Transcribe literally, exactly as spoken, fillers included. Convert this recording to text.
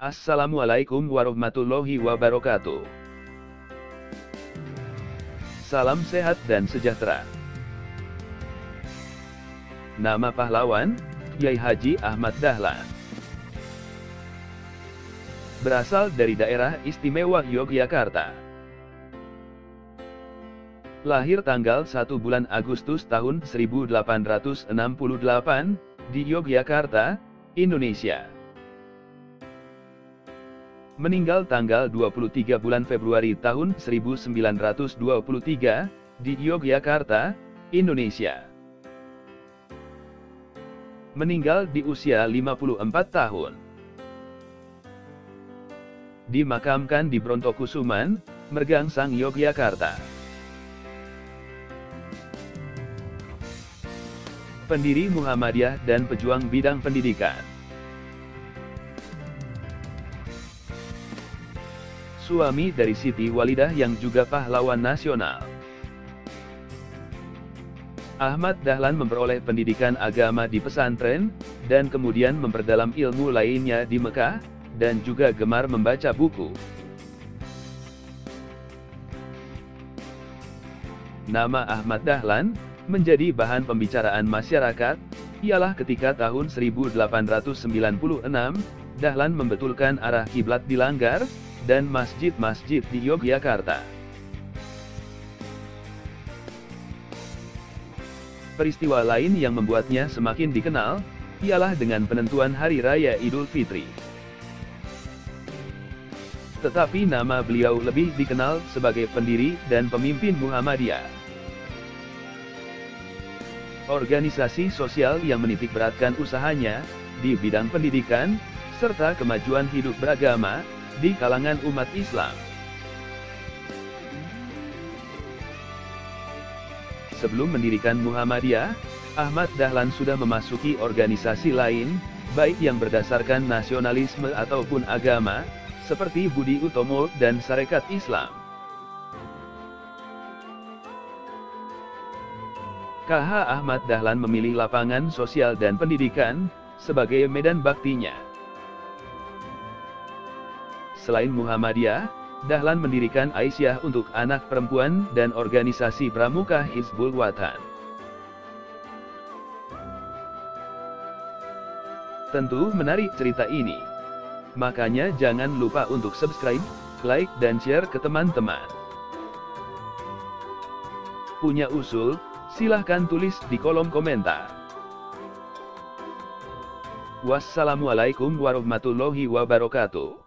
Assalamualaikum warahmatullahi wabarakatuh. Salam sehat dan sejahtera. Nama pahlawan, Kyai Haji Ahmad Dahlan. Berasal dari daerah istimewa Yogyakarta. Lahir tanggal satu bulan Agustus tahun seribu delapan ratus enam puluh delapan, di Yogyakarta, Indonesia. Meninggal tanggal dua puluh tiga bulan Februari tahun seribu sembilan ratus dua puluh tiga, di Yogyakarta, Indonesia. Meninggal di usia lima puluh empat tahun. Dimakamkan di Brontokusuman, Mergangsang, Yogyakarta. Pendiri Muhammadiyah dan pejuang bidang pendidikan. Suami dari Siti Walidah yang juga pahlawan nasional. Ahmad Dahlan memperoleh pendidikan agama di pesantren, dan kemudian memperdalam ilmu lainnya di Mekah, dan juga gemar membaca buku. Nama Ahmad Dahlan menjadi bahan pembicaraan masyarakat, ialah ketika tahun seribu delapan ratus sembilan puluh enam, Dahlan membetulkan arah kiblat dilanggar, dan masjid-masjid di Yogyakarta. Peristiwa lain yang membuatnya semakin dikenal, ialah dengan penentuan Hari Raya Idul Fitri. Tetapi nama beliau lebih dikenal sebagai pendiri dan pemimpin Muhammadiyah. Organisasi sosial yang menitik beratkan usahanya, di bidang pendidikan, serta kemajuan hidup beragama, di kalangan umat Islam. Sebelum mendirikan Muhammadiyah, Ahmad Dahlan sudah memasuki organisasi lain, baik yang berdasarkan nasionalisme ataupun agama, seperti Budi Utomo dan Sarekat Islam. K H Ahmad Dahlan memilih lapangan sosial dan pendidikan sebagai medan baktinya. Selain Muhammadiyah, Dahlan mendirikan Aisyah untuk anak perempuan dan organisasi pramuka Hizbul Wathan. Tentu menarik cerita ini. Makanya jangan lupa untuk subscribe, like dan share ke teman-teman. Punya usul? Silahkan tulis di kolom komentar. Wassalamualaikum warahmatullahi wabarakatuh.